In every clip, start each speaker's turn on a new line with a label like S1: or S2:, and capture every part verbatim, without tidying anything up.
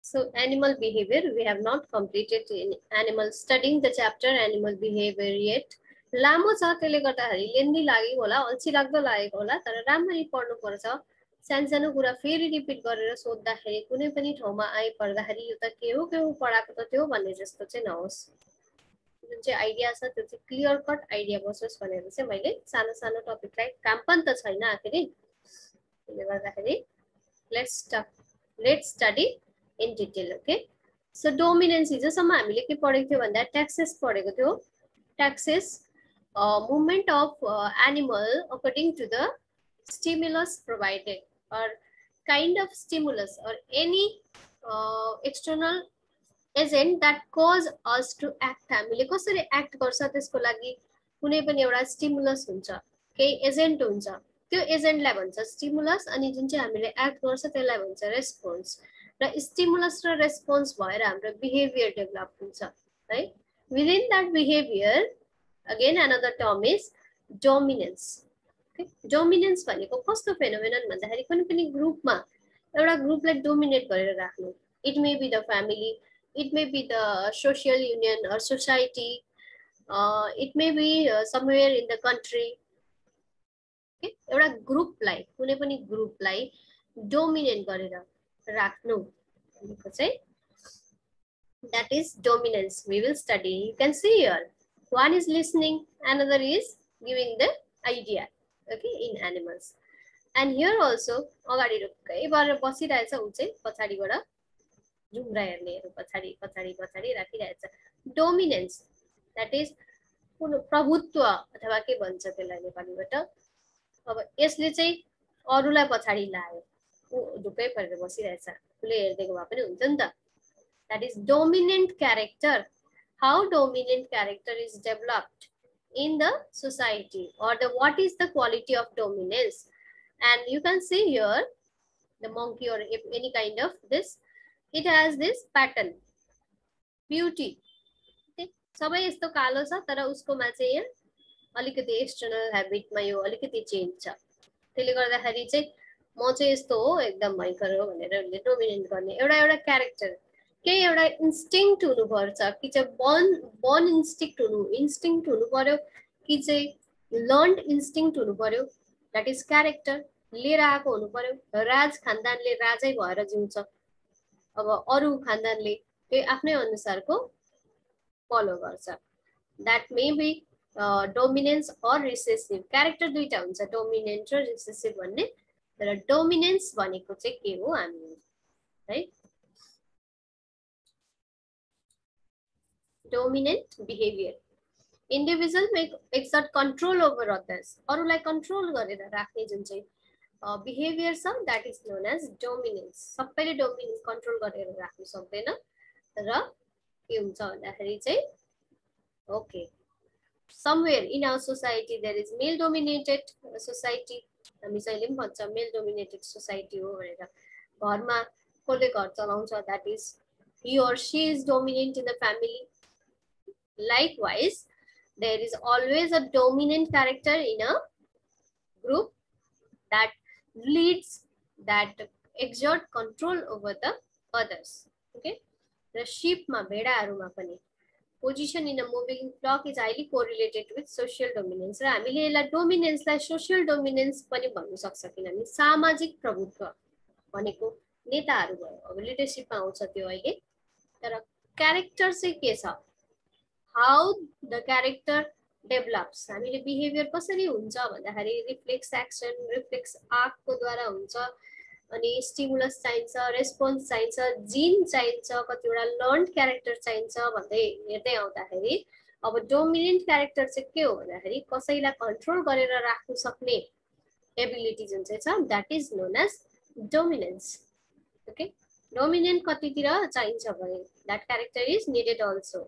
S1: So animal behavior, we have not completed in animal studying the chapter animal behavior yet. लामो छ त्यसले गर्दाखेरि लेन्दी लागेको होला, अल्छी लाग्दो लागेको होला, तर राम्ररी पढ्नु पर्छ। सानसानो कुरा फेरि रिपिट गरेर सोध्दाखेरि कुनै पनि ठाउँमा आइपर्दाखेरि यो त के हो के हो पढाएको त त्यो भन्ने जस्तो चाहिँ नहोस्। जुन चाहिँ आइडिया छ त्यो चाहिँ क्लियर कट आइडिया बसोस् भनेर चाहिँ मैले सानो सानो टपिकलाई काम पनि त छैन आखिरी। त्यसले गर्दाखेरि let's let's study in detail. Okay, so dominance हिजोसम्म हामीले के पढेको थियो भन्दा ट्याक्सेस पढेको थियो। Taxes movement of animal according to the stimulus provided or kind of stimulus or any uh, external agent that cause us to act। हामीले कसरी एक्ट गर्छ त्यसको लागि कुनै पनि एउटा स्टिमुलस हुन्छ, केही एजेन्ट हुन्छ, त्यो एजेन्टलाई भन्छ स्टिमुलस, अनि जुन चाहिँ हामीले एक्ट गर्छ त्यसलाई भन्छ रेस्पोन्स। र स्टिमुलस र रेस्पोन्स भएर हाम्रो बिहेभियर डेभलप हुन्छ है। Within that behaviour again another term is dominance. Dominance भनेको कस्तो फेनोमेनन भन्दाखेरि कुनै पनि ग्रुपमा एउटा ग्रुपलाई डोमिनेट गरेर राख्नु। It may be the family, it may be the social union or society, it may be somewhere in the country. एउटा ग्रुपलाई कुनै पनि ग्रुपलाई डोमिनेट गरेर राख्नु भनेको चाहिँ that is dominance। We will study, you can see here one is listening, another is giving the idea, okay, in animals। and here also अगाडि रुक्कै भएर बसिरहेछ उ चाहिँ पछाडिबाट झुम्रा हेर्नेहरू पछाडि पछाडि पछाडि राखिरहेछ। डोमिनेन्स दैट इज प्रभुत्व अथवा के भन्छ त्यसलाई नेपालीबाट। अब यसले चाहिँ अरूलाई पछाडि लायो, उ ढुक्कै परेर बसिरहेछ, उसले हेर्देको भए पनि हुन्छ नि त। that is dominant character। how dominant character is developed in the society, or the what is the quality of dominance। and you can see here the monkey or any kind of this, it has this pattern beauty। okay, सबै यस्तो कालो छ तर उसकोमा चाहिँ यहाँ अलिकति external ह्याबिटमा यो अलिकति चेन्ज छ। त्यसले गर्दाखेरि चाहिँ म चाहिँ यस्तो हो एकदम भयङ्कर हो भनेर उसले डोमिनेट गर्ने एउटा एउटा क्यारेक्टर, केही एउटा इन्स्टिङ्क्ट हुनुपर्छ कि चाहिँ बर्न बर्न इन्स्टिङ्क्ट हुनु इन्स्टिङ्क्ट हुनु पर्यो कि चाहिँ लर्न्ड इन्स्टिङ्क्ट हुनु पर्यो। द्याट इज क्यारेक्टर, लिएर आएको हुनु पर्यो। राज खानदानले राजै भएर जिउँछ, अब अरू खानदानले त्यही आफ्नै अनुसारको फलो गर्छ। That may be dominance or recessive. Character दुईटा हुन्छ, डोमिनेन्ट र रिसेसिभ भन्ने। तर डोमिनेन्स भनेको चाहिँ के हो हामी है, dominant behavior। individual make exert control over others। अरूलाई कन्ट्रोल गरेर राख्ने जुन चाहिँ बिहेभियर छ that is known as dominance। सबैले डोमिनेन्स कन्ट्रोल गरेर राख्नु सक्दैन, र के हुन्छ भन्दाखेरि चाहिँ okay somewhere in our society there is male dominated society। हामी जहिले पनि भन्छ मेल डोमिनेटेड सोसाइटी हो भनेर। घरमा कसले घर चलाउँछ that is he or she is dominant in the family। likewise there is always a dominant character in a group that leads, that exert control over the others। okay, the sheep ma bhedahharu ma pani position in a moving flock is highly correlated with social dominance। र हामीले यसलाई dominance लाई social dominance पनि भन्नु सक्छ, किनभने सामाजिक प्रभुत्व भनेको नेताहरू भयो, अब लिडरशिपमा आउँछ त्यो अहिले। तर क्यारेक्टर चाहिँ के छ, हाउ द क्यारेक्टर डेभलप्स। हामीले बिहेभियर कसरी हुन्छ भन्दाखेरि रिफ्लेक्स एक्सन, रिफ्लेक्स आर्टको द्वारा हुन्छ, अनि स्टिमुलस चाहिन्छ, रेस्पोन्स चाहिन्छ, जिन चाहिन्छ, कतिवटा लर्न क्यारेक्टर चाहिन्छ भन्दै हेर्दै आउँदाखेरि अब डोमिनेन्ट क्यारेक्टर चाहिँ के हो भन्दाखेरि कसैलाई कन्ट्रोल गरेर राख्न सक्ने एबिलिटी जुन चाहिँ छ that is known as dominance. Okay, dominant कतितिर चाहिन्छ भने that character is needed also.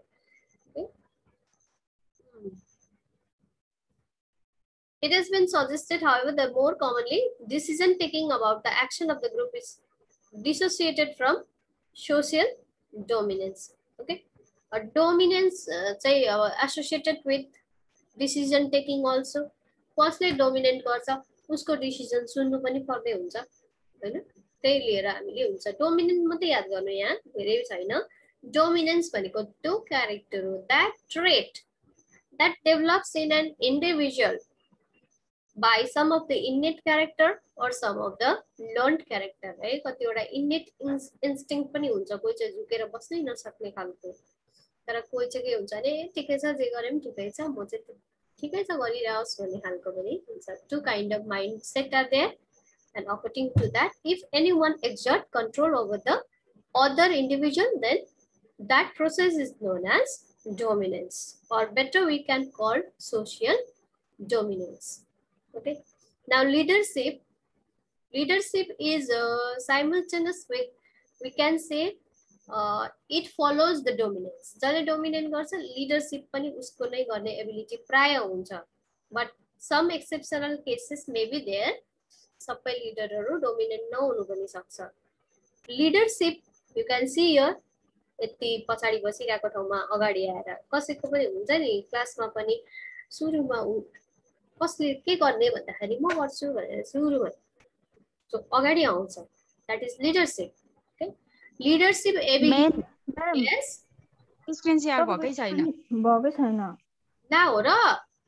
S1: It has been suggested, however, that more commonly decision taking about the action of the group is dissociated from social dominance. Okay, a dominance uh, say uh, associated with decision taking also। कसले dominate गर्छ उसको decision सुन्नु पनि पर्दै हुन्छ हैन। त्यही लिएर हामीले हुन्छ डोमिनेन्ट मात्रै याद गर्नु यहाँ धेरै छैन डोमिनेन्स भनेको त्यो क्यारेक्टर हो that trait that develops in an individual by some of the innate character or some of the learned character है कतिवटा innate instinct पनि हुन्छ कोही चाहिँ झुकेर बस्नै नसक्ने खालको तर कोही चाहिँ के हुन्छ भने ठिकै छ जे गरे पनि ठिकै छ म चाहिँ ठिकै छ गरिरहोस् भन्ने खालको पनि हुन्छ two kind of mindset are there and according to that if anyone exert control over the other individual then that process is known as dominance or better we can call social dominance. Okay, now leadership leadership is uh, simultaneous with we can say uh, it follows the dominance जसले dominate गर्छ leadership पनि उसको नै गर्ने ability प्राय हुन्छ but some exceptional cases may be there सबै लिडरहरु dominant नहुनु पनि सक्छ leadership you can see here यति पछाडी बसिरहेको ठाउँमा अगाडि आएर कसैको पनि हुन्छ नि क्लासमा पनि सुरुमा कसले के गर्ने भन्दाखेरि म गर्छु भनेर सुरुमा सो अगाडि आउँछ that is leadership okay leadership ability यस
S2: स्क्रिन शेयर भकै छैन
S3: भकै छैन
S1: ना हो र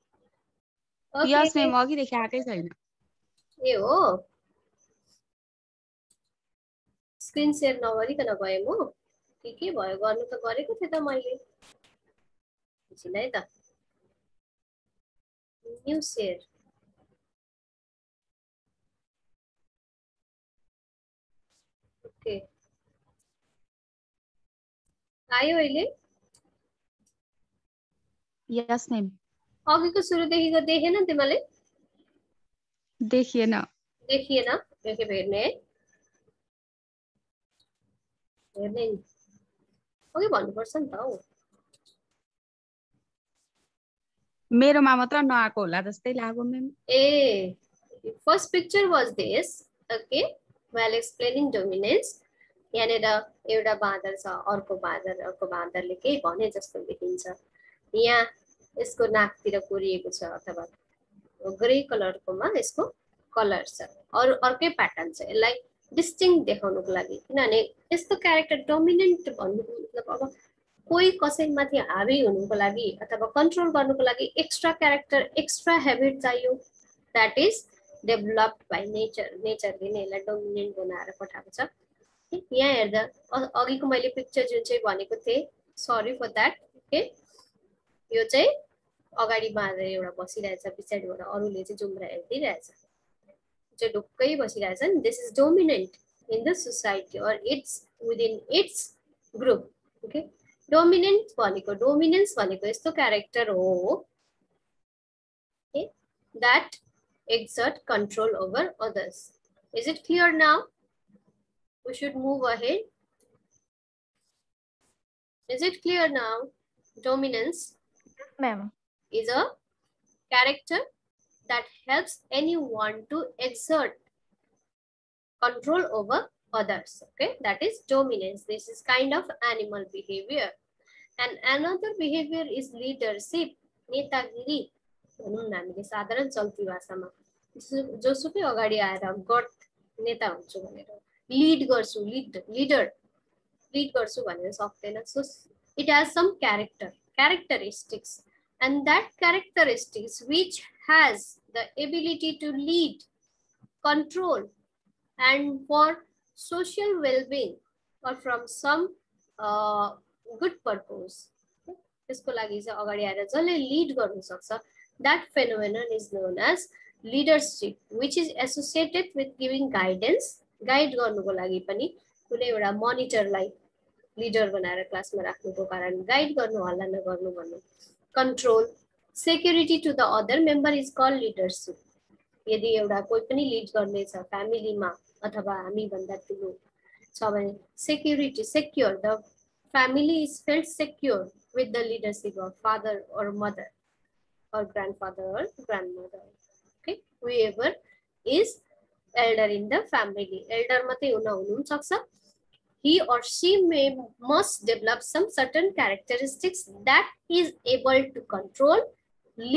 S2: यस मेम अघि देखि आकै छैन
S1: ए हो स्क्रिन शेयर नगरिकन गए म के के भयो गर्नु त गरेको थिए त मैले एकछिन है त न्यू शेयर ओके आयो अहिले
S2: यस मैम
S1: अघिको सुरुदेखिको देखेन तिमीले
S2: देखिएन
S1: देखिएन देखे हेर्ने हेर्ने ओके भन्नुपर्छ नि त हौ
S2: मेरोमा मात्र नआको होला जस्तै लाग्यो ma'am
S1: a first picture was this okay while explaining dominance यहाँनिर एउटा बाँदर छ अर्को बाँदर अर्को बाँदरले केही भने जस्तो देखिन्छ यहाँ यसको नाकतिर कोरिएको छ अथवा ग्रे कलरकोमा यसको कलर छ अरु अर्कै प्याटर्न छ यसलाई डिस्टिंक्ट देखाउनको लागि किनभने यस्तो क्यारेक्टर डोमिनेन्ट भन्नुको मतलब अब कोही कसैमाथि हावी हुनुको लागि अथवा कन्ट्रोल गर्नुको लागि एक्स्ट्रा क्यारेक्टर एक्स्ट्रा हेबिट चाहियो that is developed by nature नेचरले नै यसलाई डोमिनेन्ट बनाएर पठाएको छ यहाँ हेर्दा अघिको मैले पिक्चर जुन चाहिँ भनेको थिएँ सरी फर दैट ओके यो चाहिँ अगाडि बाँधेर एउटा बसिरहेछ पछाडिबाट अरूले चाहिँ जुम्रा हेरिदिरहेछ चाहिँ ढुक्कै बसिरहेछ नि this is dominant in the society और it's within its group okay dominant भनेको डोमिनेन्स भनेको यस्तो क्यारेक्टर हो okay that exert control over others. Is it clear now? We should move ahead. Is it clear now? Dominance
S3: ma'am
S1: is a character that helps anyone to exert control over others. Okay, that is dominance. This is kind of animal behavior. And another behavior is leadership, netagiri. हामीले साधारण चल्ती भाषामा जोसुकै अगाडि आएर got नेता हुन्छु भनेर लीड गर्छु लीड लिडर लीड गर्छु भनेर सक्दैन so it has some character characteristics and that characteristics which has the ability to lead control and for social well-being or from some uh, good purpose त्यसको लागि चाहिँ अगाडि आएर जसले लीड गर्न सक्छ that phenomenon is known as leadership which is associated with giving guidance guide गर्नुको लागि पनि कुनै एउटा मनिटरलाई लिडर बनाएर क्लासमा राख्नुको कारण गाइड गर्नु हल्ला नगर्नु भन्नु control security to the other member is called leadership यदि एउटा कोही पनि लिड गर्ने छ फ्यामिलीमा अथवा हामी भन्दा ठुलो छ भने security secure the family is felt secure with the leadership of father or mother or grandfather or grandmother. Okay, whoever is elder in the family. Elder matai huna hunu sakcha. He or she may must develop some certain characteristics that is able to control, lead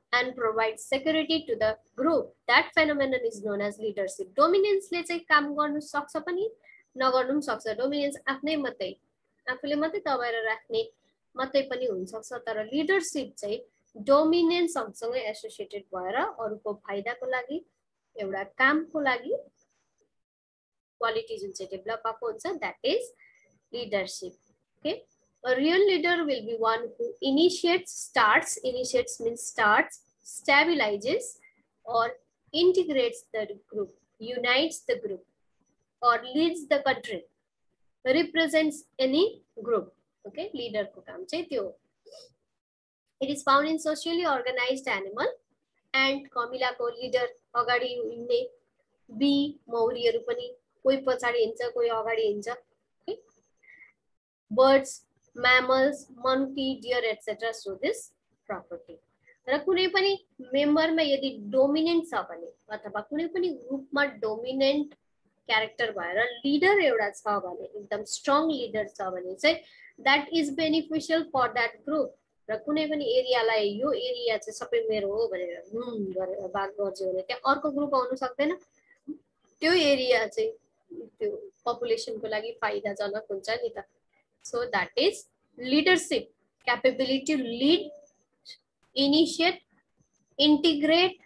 S1: and provides security to the group. That phenomenon is known as leadership. Dominance ले चाहिँ काम गर्नु सक्छ पनि नगर्नु पनि सक्छ. Dominance आफ्नै मात्रै आफूले मात्रै दबाएर राख्ने मात्रै पनि हुन सक्छ, तर लिडरशिप चाहिँ डोमिनेन्स सँगसँगै एसोसिएटेड भएर अरूको फाइदाको लागि एउटा कामको लागि क्वालिटी जुन चाहिँ डेभलप भएको हुन्छ, that is leadership. Okay, a real leader will be one who initiates, starts, initiates means starts, stabilizes or integrates the group, unites the group or leads the country, represents any group. Okay, leader को काम चाहिँ त्यो. It is found in socially organized animal. And कमिला को leader अगाडि हिँड्ने, bee मौरीहरु पनि कोही पछाडि हिँड्छ कोही अगाडि हिँड्छ. Okay, birds, mammals, monkey, deer, et cetera show this property. र कुनै पनि मेम्बरमा यदि डोमिनेन्ट छ भने अथवा कुनै पनि ग्रुपमा डोमिनेन्ट क्यारेक्टर भएर लिडर एउटा छ भने, एकदम स्ट्रङ लिडर छ भने चाहिँ that is beneficial for that group. र कुनै पनि एरियालाई यो एरिया चाहिँ सबै मेरो हो भनेर हम गरेर बात गर्छ भने त्यहाँ अर्को ग्रुप आउन सक्दैन. त्यो एरिया चाहिँ त्यो पपुलेसनको लागि फाइदाजनक हुन्छ नि त. So that is leadership, capability to lead, initiate, integrate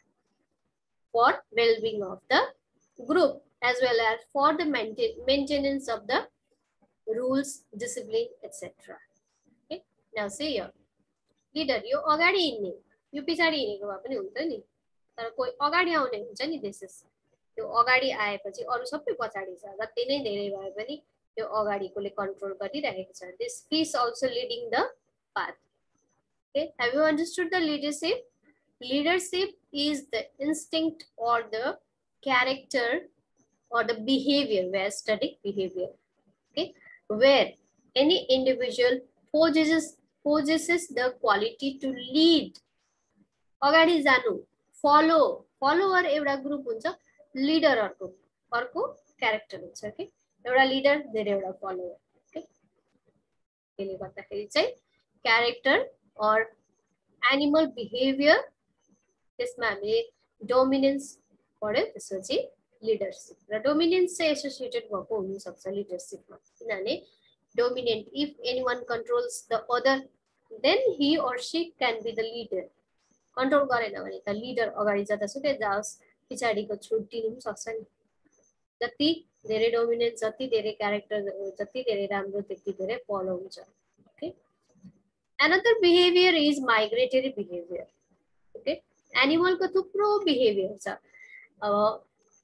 S1: for well-being of the group as well as for the maintain maintenance of the rules, discipline, et cetera. Okay, now see here. Leader, यो अगाडि हिँड्ने, यो पछाडि हिँडेको भए पनि हुन्छ नि, तर कोही अगाडि आउने हुन्छ नि. दिस इज त्यो अगाडि आएपछि अरु सबै पछाडि छ. जति नै धेरै भए पनि त्यो अगाडिकोले कन्ट्रोल गरिरहेको छ. This is also leading the path. Okay, have you understood the leadership? Leadership is the instinct or the character or the behavior. We are studying behavior. Okay, where any individual possesses possesses the quality to lead. अगाडि जानु, follow, follower एउटा group हुन्छ, leader अर्को अर्को character हुन्छ. Okay, एउटा leader धेरैवटा follower. Okay, त्यसले गर्दाखेरि चाहिँ क्यारेक्टर or animal behavior त्यसमा हामीले डोमिनेन्स पढ्यो, त्यसपछि लिडरशिप र डोमिनेन्स चाहिँ एसोसिएटेड भएको हुन सक्छ लिडरशिपमा. किनभने dominant, if anyone controls the other, then he or she can be the leader. Control गरेन भने त leader अगाडि जता सुकै जाओस् पछाडीको छुट दिनु पनि सक्छ नि. जति धेरै डोमिनेन्ट, जति धेरै क्यारेक्टर, जति धेरै राम्रो त्यति धेरै फलो हुन्छ. Okay, another behavior is migratory behavior. Okay, animal को थुप्रो बिहेभियर छ. अब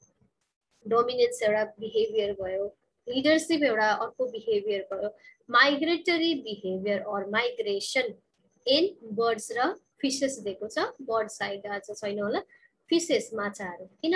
S1: डोमिनेन्स एउटा बिहेभियर भयो, leadership एउटा अर्को बिहेभियर भयो. माइग्रेटरी बिहेभियर और माइग्रेसन इन बर्ड्स र फिशेस दिएको छ. बर्ड साइड आज छैन होला, फिशेस माछाहरू. किन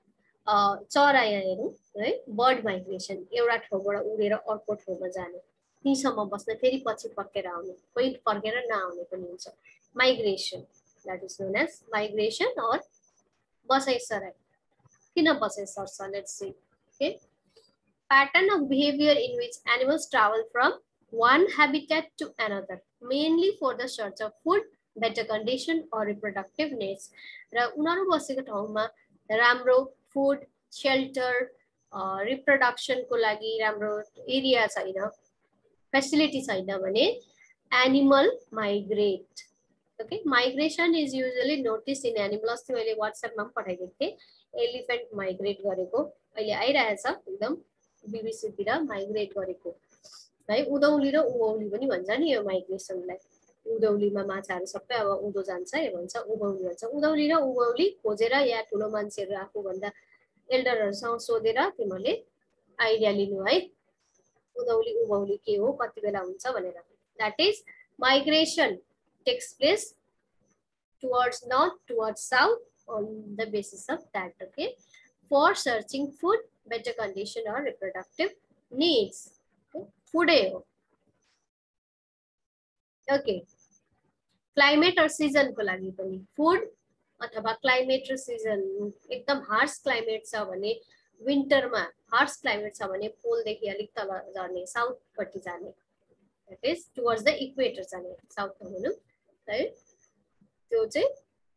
S1: चरा यहाँ हेरौँ है, बर्ड माइग्रेसन एउटा ठाउँबाट उडेर अर्को ठाउँमा जाने, तीसम्म बस्न फेरि पछि फर्केर आउने, कोही फर्केर नआउने पनि हुन्छ. Migration, that is known as migration or बसाइ सराइ. किन बसाइ सर्छ, let's see. Okay, pattern of behavior in which animals travel from one habitat to another, mainly for the search of food, better condition or reproductive needs. र उनीहरू बसेको ठाउँमा राम्रो food, shelter, reproduction को लागि राम्रो एरिया छैन, फेसिलिटी छैन भने animal migrate. Okay, migration is usually notice in animal. अस्ति मैले व्हाट्सएपमा पनि पठाइदिएको थिएँ, एलिफेन्ट माइग्रेट गरेको अहिले आइरहेछ एकदम बीबीसी तिर माइग्रेट गरेको है. उधौली र उभौली पनि भन्छ नि यो माइग्रेसनलाई. उधौलीमा माछाहरू सबै अब उधो जान्छ हे भन्छ, उभौली भन्छ. उधौली र उभौली खोजेर या ठुलो मान्छेहरू आफूभन्दा एल्डरहरूसँग सोधेर तिमीहरूले आइडिया लिनु है, उधौली उभौली के हो, कति बेला हुन्छ भनेर. That is migration takes place towards north, towards south on the basis of that. Okay, for searching food, better condition or reproductive needs. Okay, food हो. Okay, climate or season को लागि पनि food अथवा climate र season. एकदम harsh climate छ भने विन्टरमा, harsh climate छ भने पोल देखि अलिक तल जाने, साउथ पट्टि जाने, that is towards the equator जाने, साउथ भनौँ है. त्यो चाहिँ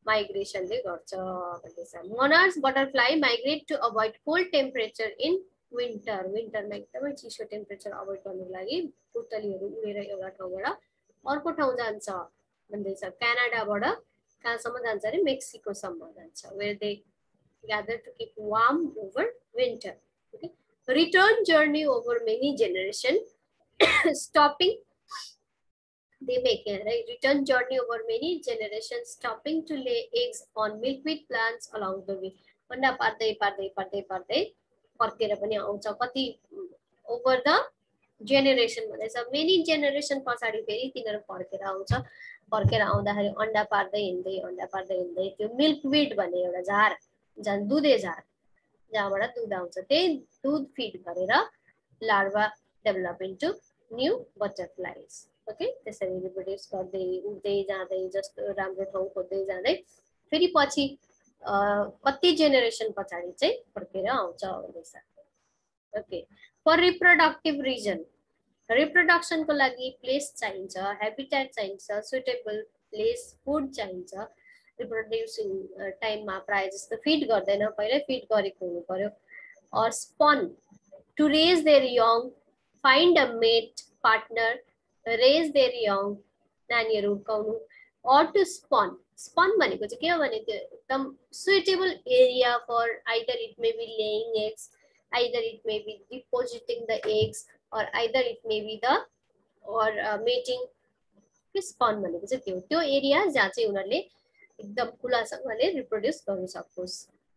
S1: माइग्रेसनले गर्छ भन्दैछ। Monarchs butterfly migrate to avoid cold temperature in winter. विन्टरमा एकदमै चिसो टेम्परेचर अभोइड गर्नुको लागि पुतलीहरू उडेर एउटा ठाउँबाट अर्को ठाउँ जान्छ भन्दैछ। क्यानाडाबाट कहाँसम्म जान्छ अरे मेक्सिकोसम्म जान्छ, where they gather to keep warm over winter. Okay, return journey over many generation stopping they make a right? return journey over many generations, stopping to lay eggs on milkweed plants along the way. अन्डा पार्दै पार्दै पार्दै पार्दै फर्केर पनि आउँछ। कति over the generation भन्दैछ, मेनी जेनेरेसन पछाडि फेरि तिनीहरू फर्केर आउँछ। फर्केर आउँदाखेरि अन्डा पार्दै हिँड्दै अन्डा पार्दै हिँड्दै त्यो मिल्कवीड भन्ने एउटा झार, जहाँ दुधे झार, जहाँबाट दुध आउँछ, त्यही दुध फिड गरेर larva develop into new butterflies. Okay, त्यसरी रिप्रोड्युस गर्दै उड्दै जाँदै जस्तो राम्रो ठाउँ खोज्दै जाँदै फेरि पछि कति जेनेरेसन पछाडि चाहिँ फर्केर आउँछ भन्दैछ। ओके, फर रिप्रोडक्टिभ रिजन, रिप्रोडक्सनको लागि प्लेस चाहिन्छ, हेबिटेट चाहिन्छ, सुटेबल प्लेस, फुड चाहिन्छ। रिप्रोड्युसिङ टाइममा प्रायः जस्तो फिड गर्दैन, पहिल्यै फिड गरेको हुनु पर्यो। और spawn to raise their young, find a mate partner, raise their young, नानीहरू हुर्काउनु। और टु स्पन, स्पन भनेको चाहिँ के हो भने त्यो एकदम suitable area for either it may be laying eggs, either it may be depositing the eggs, और either it may be the और मेटिङ। स्पन भनेको चाहिँ त्यो त्यो एरिया जहाँ चाहिँ उनीहरूले एकदम खुलासँगले रिप्रोड्युस गर्न सकोस्।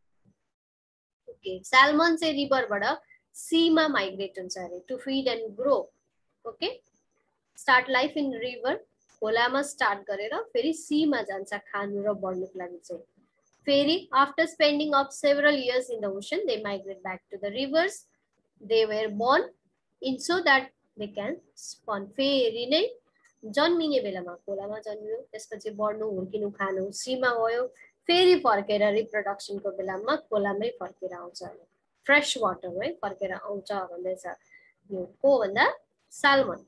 S1: ओके, सैल्मन चाहिँ रिभरबाट सीमा माइग्रेट हुन्छ अरे to feed and grow. Okay, start life in river, खोलामा स्टार्ट गरेर फेरि सीमा जान्छ खानु र बढ्नुको लागि चाहिँ। फेरि after spending of several years in the ocean they migrate back to the rivers they were born in so that they can spawn. फेरि नै जन्मिने बेलामा खोलामा जन्मियो, त्यसपछि बढ्नु, हुर्किनु, खानु सीमा गयो, फेरि फर्केर रिप्रोडक्सनको बेलामा खोलामै फर्केर आउँछ, फ्रेश वाटरमै फर्केर आउँछ भन्दैछ। यो को भन्दा साल्मन।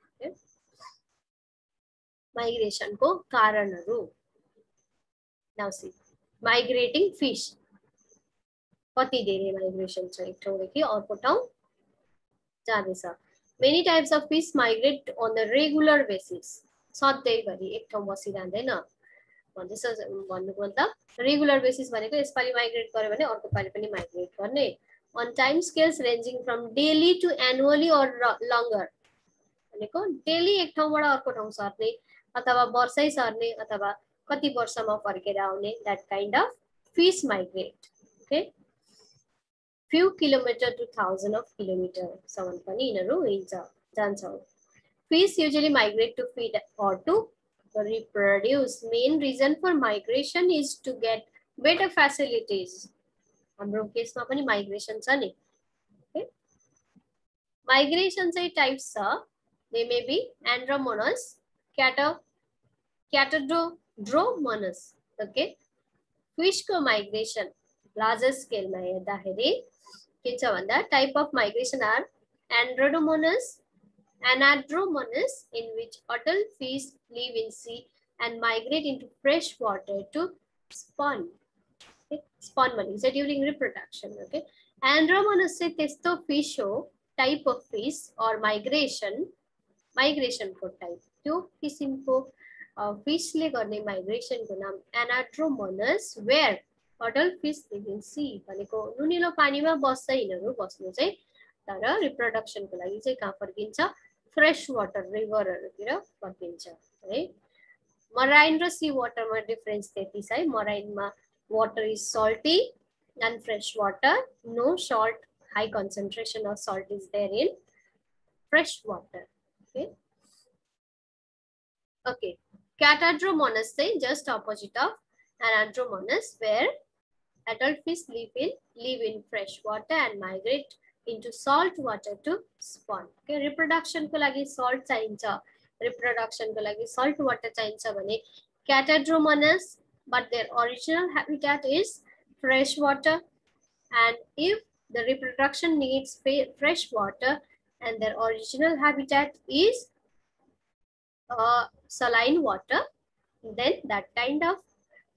S1: माइग्रेसनको कारणहरू, नाउ सी माइग्रेटिङ फिश, कति धेरै माइग्रेसन छ, एक ठाउँदेखि अर्को ठाउँ जाँदैछ। Many types of fish migrate on the regular basis, सधैँभरि एक ठाउँ बसिरहँदैन भन्दैछ। भन्नुको मतलब रेगुलर बेसिस भनेको यसपालि माइग्रेट गर्यो भने अर्को पालि पनि माइग्रेट गर्ने। On time scales ranging from daily to annually और लङ्गर, भनेको डेली एक ठाउँबाट अर्को ठाउँ सर्ने, अथवा वर्षै सर्ने, अथवा कति वर्षमा फर्केर आउने, that kind of fish migrate. Okay, few kilometre to thousand of kilometre सम्म पनि यिनीहरू हिँड्छ जान्छ। Fish usually migrate to feed और to reproduce. Main reason for migration is to get better facilities. हाम्रो केसमा पनि माइग्रेसन छ नि। माइग्रेसन चाहिँ टाइप्स छ, they may be andromonas, cato catadromonas. Okay, fish को माइग्रेसन लार्जर स्केलमा हेर्दाखेरि के छ भन्दा type of migration are andromonas, anadromous, in which adult fish live in sea and migrate into fresh water to spawn. Okay? Spawn means during reproduction. Okay, andromous से तेस्तो fish हो, type of fish or migration, migration को type. त्यो किसिमको fish ले गर्ने migration को नाम anadromous, where adult fish live in sea. भनेको नुनिलो पानीमा बस्छ यिनीहरू, बस्नु चाहिँ, तर रिप्रोडक्सन को लागि चाहिँ कहाँ फर्किन्छ, फ्रेश वाटर रिभरहरुतिर फर्किन्छ है। मराइन र सी वाटरमा डिफरेन्स त्यति छ है। मराइनमा water is salty and fresh water, no salt, high concentration of salt is there in fresh water. Okay okay, catadromous चाहिँ just opposite of anadromous, where adult fish live in live in fresh water and migrate into salt water to spawn. Okay, reproduction को लागि salt चाहिन्छ, reproduction को लागि salt water चाहिन्छ भने catadromonas, but their original habitat is fresh water, and if the reproduction needs fresh water and their original habitat is uh, saline water, then that kind of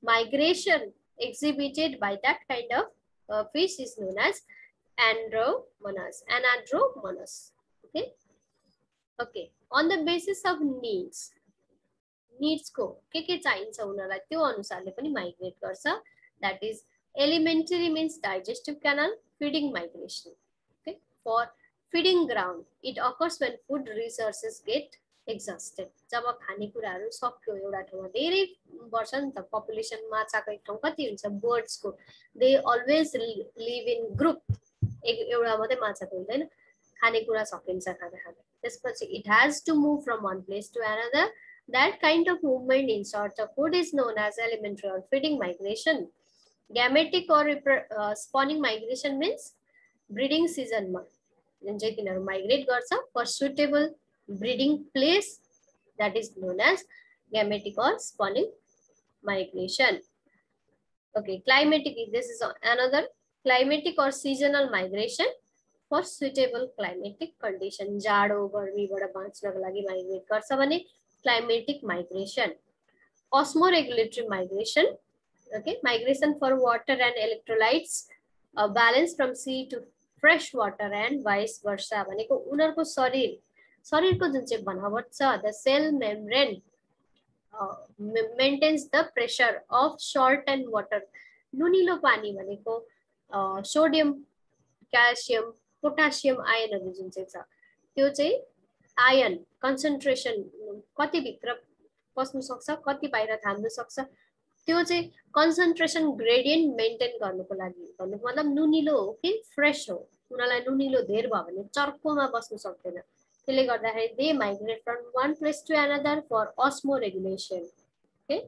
S1: migration exhibited by that kind of uh, fish is known as andromonas. Anadromous. Okay. Okay. On the basis of needs, needs को के के चाहिन्छ उनीहरुलाई त्यो अनुसारले पनि migrate गर्छ. That is alimentary means digestive canal, feeding migration. Okay. For feeding ground, it occurs when food resources get exhausted. जब खानेकुराहरु सक्यो एउटा ठाउँमा धेरै वर्ष नि त पपुलेसन माछाको एक ठाउँ कति हुन्छ बर्ड्स को they always live in group. एउटा मात्रै माछाको हुँदैन खानेकुरा सकिन्छ खाना खाँदा. त्यसपछि it has to move from one place to another. That kind of movement in search of food is known as alimentary or feeding migration. Gametic or uh, spawning migration means breeding season ma जुन चाहिँ तिनीहरु migrate गर्छ for suitable breeding place, that is known as gametic or spawning migration. Okay, climatic, this is another climatic or seasonal migration for suitable climatic condition. जाडो गर्मीबाट बाँच्नको लागि migrate गर्छ भने climatic migration. Osmoregulatory migration, okay, migration for water and electrolytes, a balance from sea to fresh water and vice versa. भनेको उनीहरुको शरीर शरीरको जुन चाहिँ बनावट छ, the cell membrane uh, maintains the pressure of salt and water. नुनिलो पानी भनेको uh, sodium, calcium, potassium आयनहरु जुन चाहिँ छ त्यो चाहिँ आयन concentration कति भित्र पस्नु सक्छ कति बाहिर थाम्न सक्छ त्यो चाहिँ concentration gradient maintain गर्नको लागि भन्नुको मतलब नुनिलो हो कि फ्रेश हो. उनीहरुलाई नुनिलो धेर भयो भने चर्कोमा बस्नु सक्दैन. त्यसले गर्दाखेरि they migrate from one place to another for osmoregulation. Okay.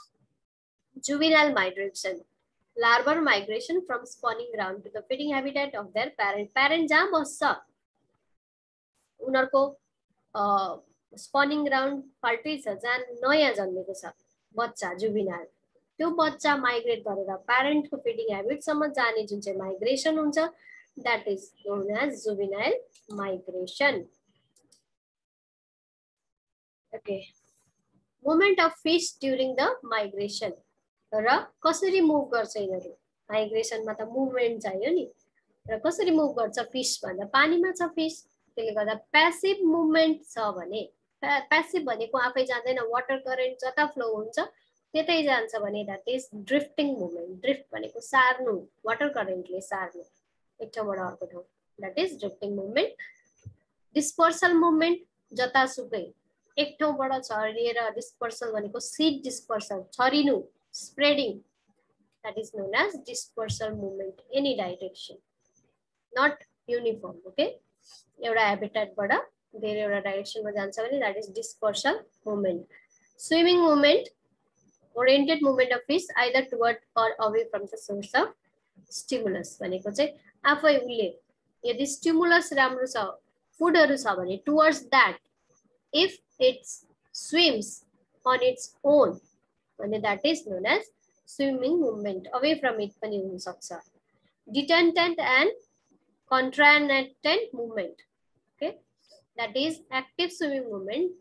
S1: Juvenile migration, larval migration from spawning ground to the feeding habitat of their parent. Parent जहाँ बस्छ उनीहरुको spawning ground फाल्टै छ जहाँ नयाँ जन्मेको छ बच्चा जुभिनाइल त्यो बच्चा माइग्रेट गरेर प्यारेन्ट को फिडिङ ह्याबिट सम्म जाने जुन चाहिँ माइग्रेसन हुन्छ that is known as juvenile migration. Okay, movement of fish during the migration. र कसरी मुभ गर्छ यिनीहरु माइग्रेसन मा त मुभमेन्ट चाहियो नि र कसरी मुभ गर्छ फिश भन्दा पानीमा छ फिश त्यसले गर्दा प्यासिभ मुभमेन्ट छ भने प्यासिभ भनेको आफै जाँदैन वाटर करेन्ट जता फ्लो हुन्छ त्यतै जान्छ भने that is drifting movement. Drift भनेको सार्नु वाटर करेन्टले सार्नु एक ठाउँबाट अर्को ठाउँ that is drifting movement. Dispersal movement जतासुकै एक ठाउँबाट छरिएर डिस्पर्सल भनेको सीड डिस्पर्सल छरिनु spreading, that is known as dispersal movement, any direction, not uniform. Okay, एउटा habitat बाट धेरै एउटा direction मा जान्छ भने that is dispersal movement. Swimming movement, oriented movement of fish either toward or away from the source of stimulus. भनेको चाहिँ आफै उले यदि stimulus राम्रो छ फुडहरु छ भने towards that, if it swims on its own and that is known as swimming movement. Away from it पनि हुन सक्छ. Detentant and contractant movement. Okay, that is active swimming movement.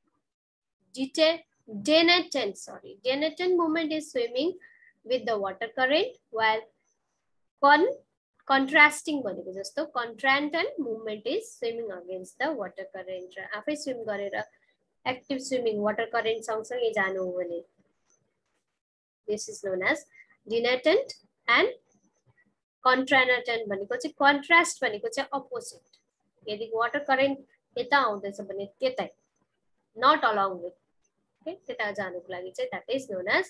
S1: Detentant, sorry, detentant movement is swimming with the water current, while con contrasting भनेको जस्तो contractant movement is swimming against the water current. आफै swim गरेर active swimming water current सँगसँगै जानु हो भने this is known as detentant and contractant. भनेको चाहिँ contrast भनेको चाहिँ opposite. यदि water current यता आउँदैछ भने त्यतै not along with, okay, त्यता जानुको लागि चाहिँ that is known as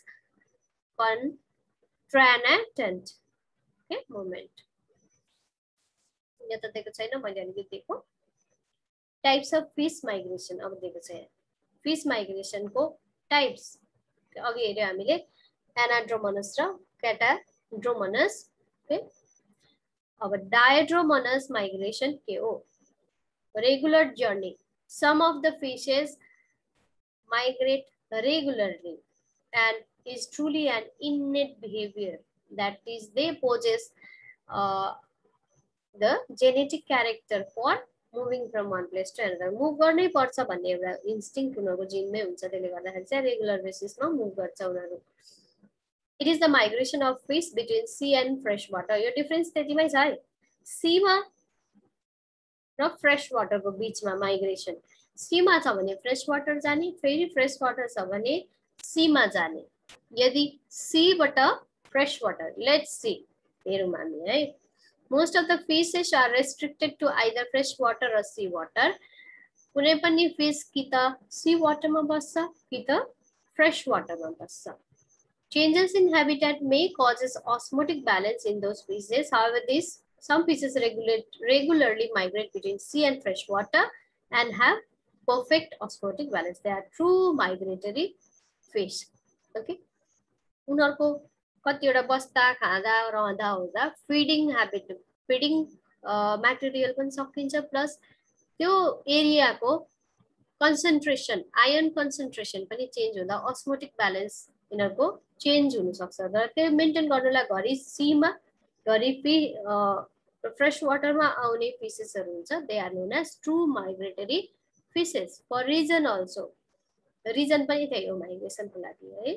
S1: contractant. Okay, movement. यहाँ त दिएको छैन मैले अलिकति दिएको. Types of fish migration अब दिएको छ. Fish migration को types अघि हेर्यो हामीले Anadromous र Catadromous. Okay, अब Diadromous migration के हो? Regular journey. Some of the fishes migrate regularly and is truly an innate behavior, that is they possess uh, the genetic character for moving from one place to another. Move गर्नै पर्छ भन्ने एउटा instinct उनीहरुको जिनमै हुन्छ. त्यसले गर्दाखेरि चाहिँ regular बेसिसमा move गर्छ उनीहरु. It is the migration of fish between sea and fresh water. Your difference त्यतिमै छ है, सीमा र फ्रेश वाटरको बीचमा माइग्रेसन। सीमा छ भने फ्रेश वाटर जाने, फेरि फ्रेश वाटर छ भने सीमा जाने। यदि सीबाट फ्रेश वाटर, लेट्स सी हेरौँ हामी है। Most of the fishes are restricted to either fresh water र सी वाटर। कुनै पनि फिश कि त सी वाटरमा बस्छ कि त फ्रेश वाटरमा बस्छ। Changes in habitat may causes osmotic balance in those species. However, these some species regulate, regularly migrate between sea and fresh water and have perfect osmotic balance. They are true migratory fish. Okay. उनीहरुको कतिवटा बस्दा खाँदा रहँदा हुँदा feeding habit, feeding material पनि सकिन्छ, plus त्यो एरियाको concentration, iron concentration पनि चेन्ज हुँदा osmotic balance यिनीहरुको चेन्ज हुन सक्छ। र त्यो मेन्टेन गर्नलाई घरि सीमा घरि फि फ्रेश वाटरमा आउने फिशेसहरु हुन्छ। They are known as true migratory fishes for reason also. Reason पनि थियो माइग्रेसनको लागि है।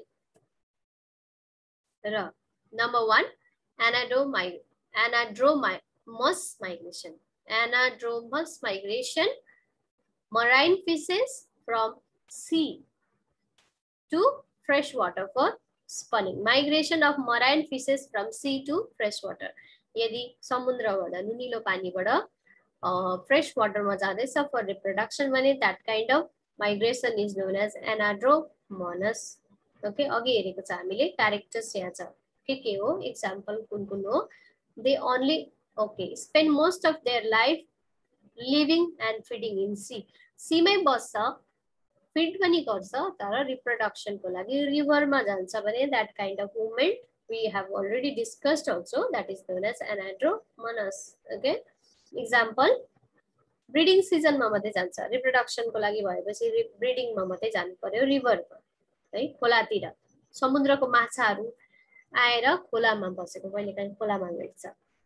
S1: र number one anadromy anadromous migration. Anadromous migration, marine fishes from sea to fresh water for spawning. Migration of marine fishes from sea to fresh water. यदि समुद्रबाट नुनिलो पानीबाट fresh वाटरमा जाँदैछ फर रिप्रोडक्सन भने that kind of migration is known as anadromous. ओके, अघि हेरेको छ हामीले क्यारेक्टर्स यहाँ छ के के हो, एक्जाम्पल कुन कुन हो। They only okay spend most of their life living and feeding in sea. सीमै बस्छ, फिड पनि गर्छ, तर रिप्रोडक्सनको लागि रिभरमा जान्छ भने that kind of movement we have already discussed also, that is known as anadromous. Okay, example breeding सिजनमा मात्रै जान्छ, रिप्रोडक्सनको लागि भएपछि ब्रिडिङमा मात्रै जानु पर्यो रिभरमा है, खोलातिर। समुद्रको माछाहरू आएर खोलामा बसेको कहिलेकाहीँ खोलामा भेट्छ।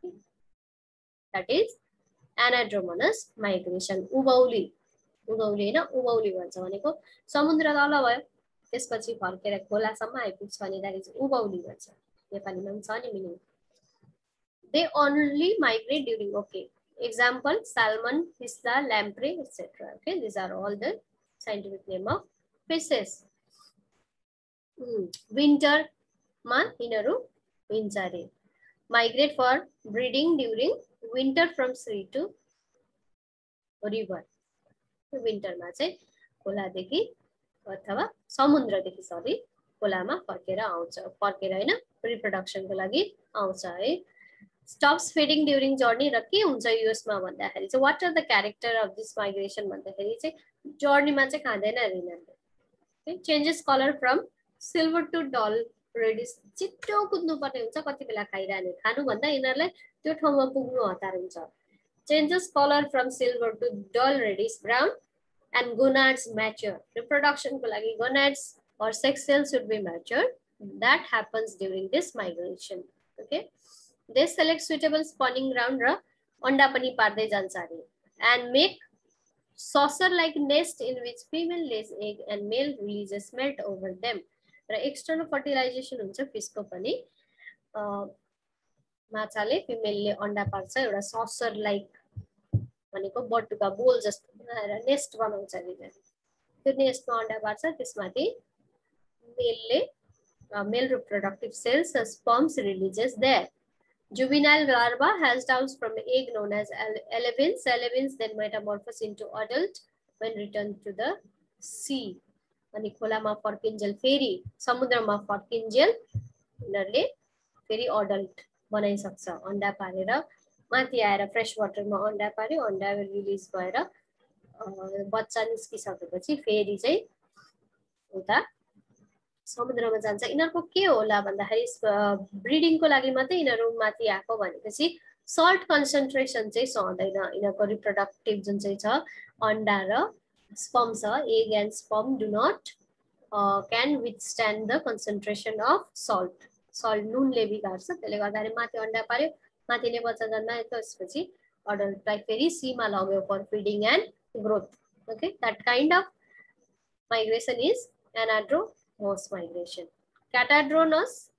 S1: that is anadromous migration। Ubhauli Ubhauli हैन, उभौली भन्छ भनेको समुद्र तल भयो त्यसपछि फर्केर खोलासम्म आइपुग्छ भने that is उभौली भन्छ। नेपालीमा पनि छ नि meaning. they only migrate during okay example salmon, fisla, lamprey, etc. Okay, these are all the scientific name of fishes. hmm. winter ma yिनीहरु हुन्छ रे। migrate for breeding during winter from sea to river। विन्टरमा चाहिँ खोलादेखि अथवा समुद्रदेखि sorry खोलामा फर्केर आउँछ, फर्केर हैन रिप्रोडक्सनको लागि आउँछ है। Stops feeding during journey. र के हुन्छ युएसमा भन्दाखेरि चाहिँ what are the character of this migration भन्दाखेरि चाहिँ जर्नीमा चाहिँ खाँदैन यिनीहरुले। Changes colour from silver to dull reddish. छिट्टो कुद्नु पर्ने हुन्छ, कति बेला खाइरहने खानु भन्दा यिनीहरुलाई त्यो ठाउँमा पुग्नु हतार हुन्छ। Changes color from silver to dull reddish brown and gonads mature. Reproduction को लागि gonads or sex cells should be matured. That happens during this migration. Okay. They select suitable spawning ground र अंडा पनि पार्दै जान्छ अरे and make saucer-like nest in which female lays egg and male releases melt over them. र external fertilization हुन्छ फिशको पनि। माछाले फिमेलले अंडा पार्छ, एउटा ससर लाइक भनेको बटुका बोल जस्तो बनाएर नेस्ट बनाउँछ नि। त्यो नेस्टमा अंडा पार्छ, त्यसमाथि मेलले male reproductive cells sperms releases there. Juvenile larva has downs from egg known as alevins. Alevins then metamorphose into adult when returned to the sea. अनि खोलामा फर्किन्जेल फेरि समुद्रमा फर्किन्जेल उनीहरुले फेरि अडल्ट बनाइसक्छ। अंडा पारेर माथि आएर फ्रेश वाटरमा अंडा पार्यो, अंडा रिलिज भएर बच्चा निस्किसकेपछि फेरि चाहिँ उता समुद्रमा जान्छ। यिनीहरुको के होला भन्दाखेरि ब्रिडिङको लागि मात्रै यिनीहरु माथि आएको भनेपछि सल्ट कन्सन्ट्रेसन चाहिँ सहदैन। यिनीहरुको रिप्रोडक्टिभ जुन चाहिँ छ अंडा र स्पर्म छ, egg and sperm do not can withstand the concentration of salt. Salt नुनले बिगार्छ, त्यसले गर्दाखेरि माथि अंडा पार्यो, माथिले बच्चा जन्मायो, त्यसपछि अडल्टलाई फेरि सीमा लग्यो for feeding and growth. Okay, that kind of migration is anadromous migration. Catadromous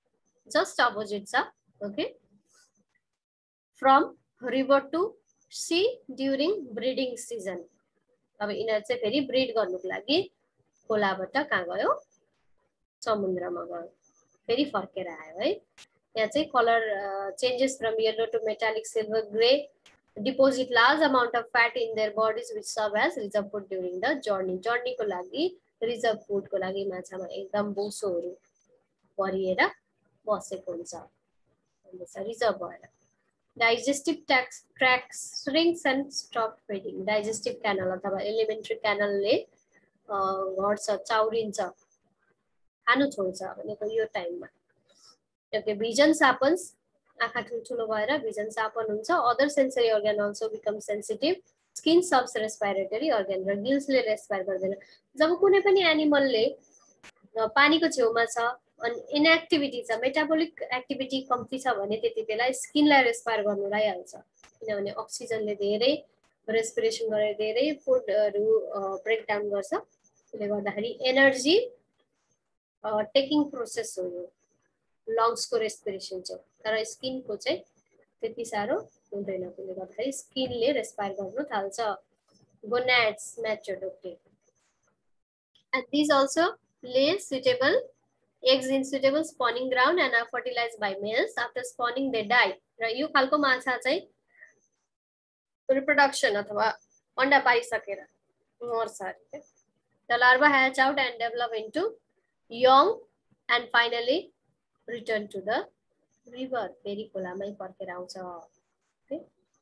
S1: just opposite छ okay from river to sea during breeding season अब यिनीहरु चाहिँ फेरि ब्रिड गर्नुको लागि खोलाबाट कहाँ गयो समुद्रमा गयो फेरि फर्केर आयो है यहाँ चाहिँ colour changes from yellow to metallic silver grey deposit large amount of fat in their bodies which serve as reserve food during the journey journey को लागि reserve food को लागि माछामा एकदम बोसोहरु भरिएर बसेको हुन्छ हुन्छ रिजर्भ भएर digestive tracts shrinks and stop feeding digestive canal अथवा alimentary canal ले घट्छ चाउरिन्छ खानु छोड्छ भनेको यो टाइममा ओके vision happens आँखा ठुलठुलो भएर vision sharpen हुन्छ other sensory organ also become sensitive skin serves respiratory organ र gills ले रेस्पायर गर्दैन जब कुनै पनि एनिमल ले पानीको छेउमा छ अनि इनएक्टिभिटी छ मेटाबोलिक एक्टिभिटी कम्ती छ भने त्यति बेला स्किनलाई रेस्पायर गर्नु लागिहाल्छ किनभने अक्सिजनले धेरै रेस्पिरेसन गरेर धेरै फुडहरु ब्रेक डाउन गर्छ त्यसले गर्दाखेरि एनर्जी टेकिङ प्रोसेस हो यो लंग्स को रेस्पिरेसन छ तर स्किन को चाहिँ त्यति सारो हुँदैन त्यसले गर्दाखेरि स्किनले रेस्पायर गर्न थाल्छ gonads matured okay and these also lay suitable eggs in suitable spawning ground and are fertilized by males after spawning they die र यो खालको माछा चाहिँ रिप्रोडक्सन अथवा अंडा पाइसकेर मर्छ अरे the larva hatch out and develop into young and finally return to the river फेरि खोलामै फर्केर आउँछ ओके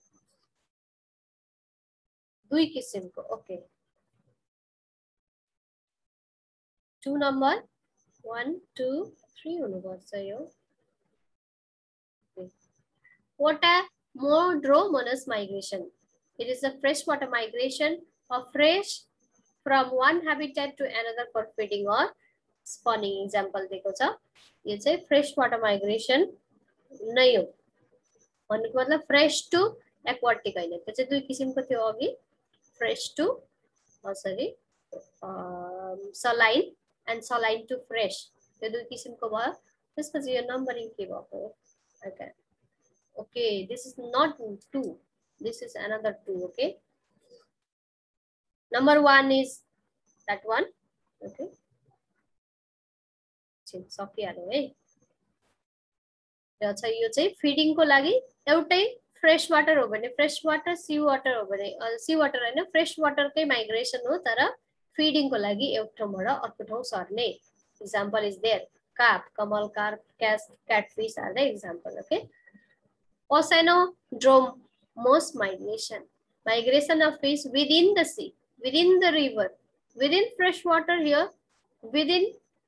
S1: दुई किसिमको okay two number one two three हुनुपर्छ यो okay Potamodromonas migration it is a freshwater migration of fresh from one habitat to another for feeding or spawning example दिएको छ यो चाहिँ फ्रेश वाटर माइग्रेसन नै हो भन्नुको मतलब फ्रेश टु एक्वाटिक हैन त्यो चाहिँ दुई किसिमको थियो अघि fresh to sorry saline and saline to fresh त्यो दुई किसिमको भयो त्यसपछि यो नम्बरिङ के भएको okay okay this is not two this is another two okay number one is that one okay सकिहाल्यो है र चाहिँ यो चाहिँ फिडिङ को लागि एउटै फ्रेश वाटर हो भने फ्रेश वाटर सी वाटर हो भने सी वाटर हैन फ्रेश वाटर कै माइग्रेसन हो तर फिडिङ को लागि एउटा ठाउँबाट अर्को ठाउँ सर्ने example is there carp common carp cat catfish are the example okay Oceanodromos migration migration of fish within the sea within the river within fresh water here within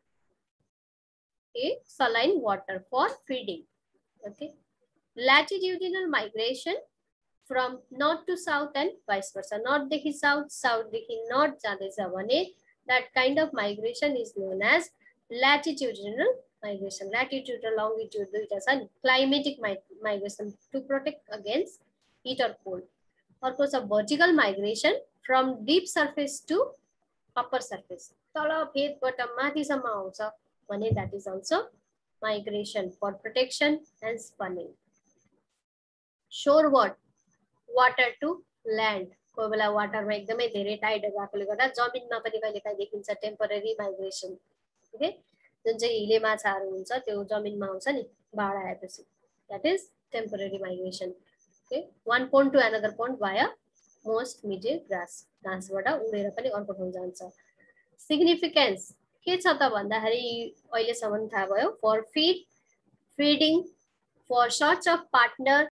S1: a saline water for feeding okay latitudinal migration from north to south and vice versa north देखि south south देखि north जाँदैछ भने that kind of migration is known as latitudinal migration latitude र longitude दुईटा छ नि climatic migration to protect against heat or cold अर्को छ vertical migration from deep surface to upper surface तल फेदबाट माथिसम्म आउँछ भने that is also migration for protection and spawning shoreward water to land कोही बेला वाटरमा एकदमै धेरै टाइड भएकोले गर्दा जमिनमा पनि कहिलेकाहीँ देखिन्छ टेम्परेरी माइग्रेसन ओके जुन चाहिँ हिले माछाहरू हुन्छ त्यो जमिनमा आउँछ नि बाढ आएपछि that is temporary migration okay one pond to another pond via most meadow grass घाँसबाट उडेर पनि अर्को ठाउँ जान्छ significance के छ त भन्दाखेरि अहिलेसम्म थाहा भयो for feed feeding for search of partner